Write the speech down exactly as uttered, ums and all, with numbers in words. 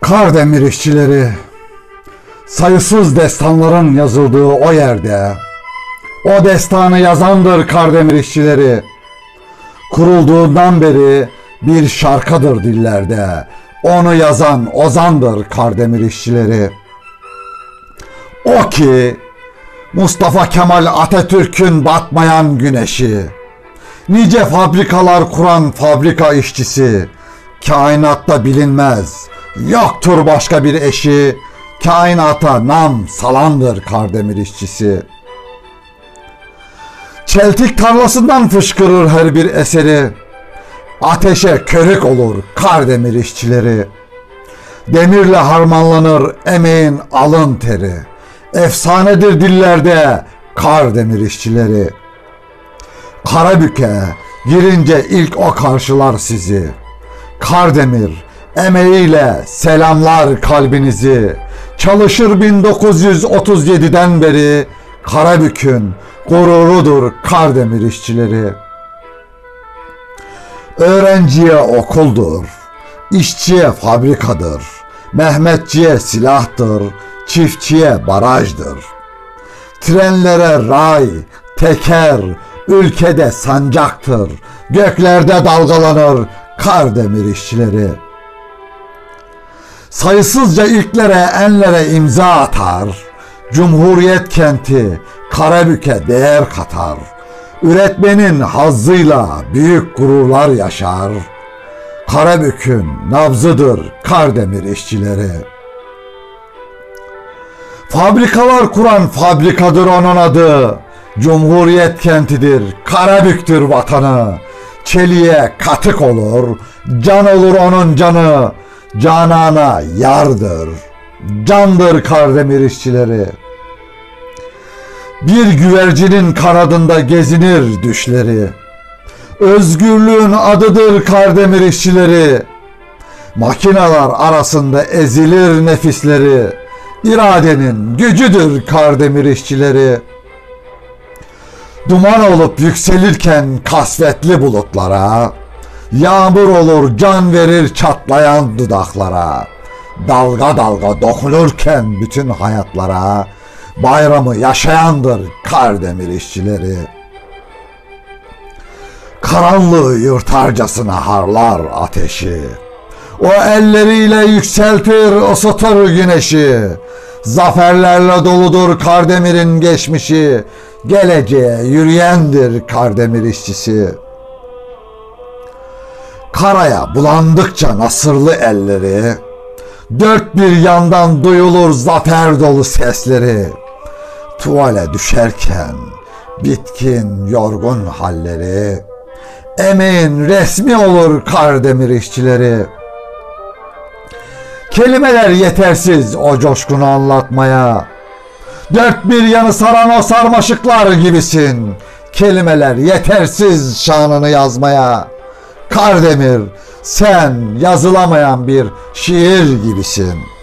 Kardemir işçileri, sayısız destanların yazıldığı o yerde, o destanı yazandır Kardemir işçileri. Kurulduğundan beri bir şarkıdır dillerde, onu yazan ozandır Kardemir işçileri. O ki Mustafa Kemal Atatürk'ün batmayan güneşi, nice fabrikalar kuran fabrika işçisi, kainatta bilinmez, yoktur başka bir eşi, kainata nam salandır Kardemir işçisi. Çeltik tarlasından fışkırır her bir eseri, ateşe körük olur Kardemir işçileri. Demirle harmanlanır emeğin alın teri, efsanedir dillerde Kardemir işçileri. Karabük'e girince ilk o karşılar sizi, Kardemir emeğiyle selamlar kalbinizi. Çalışır bin dokuz yüz otuz yedi'den beri, Karabük'ün gururudur Kardemir işçileri. Öğrenciye okuldur, işçiye fabrikadır, Mehmetçiye silahtır, çiftçiye barajdır. Trenlere ray, teker, ülkede sancaktır, göklerde dalgalanır Kardemir işçileri. Sayısızca ilklere, enlere imza atar, Cumhuriyet kenti Karabük'e değer katar. Üretmenin hazzıyla büyük gururlar yaşar, Karabük'ün nabzıdır Kardemir işçileri. Fabrikalar kuran fabrikadır onun adı, Cumhuriyet kentidir, Karabük'tür vatanı. Çeliğe katık olur, can olur onun canı, canana yardır, candır Kardemir işçileri. Bir güvercinin kanadında gezinir düşleri, özgürlüğün adıdır Kardemir işçileri. Makineler arasında ezilir nefisleri, iradenin gücüdür Kardemir işçileri. Duman olup yükselirken kasvetli bulutlara, yağmur olur can verir çatlayan dudaklara. Dalga dalga dokunurken bütün hayatlara, bayramı yaşayandır Kardemir işçileri. Karanlığı yırtarcasına harlar ateşi, o elleriyle yükseltir ısıtır güneşi. Zaferlerle doludur Kardemir'in geçmişi, geleceğe yürüyendir Kardemir işçisi. Karaya bulandıkça nasırlı elleri, dört bir yandan duyulur zafer dolu sesleri. Tuvale düşerken bitkin yorgun halleri, emeğin resmi olur Kardemir işçileri. Kelimeler yetersiz o coşkunu anlatmaya, dört bir yanı saran o sarmaşıklar gibisin. Kelimeler yetersiz şanını yazmaya, Kardemir sen yazılamayan bir şiir gibisin.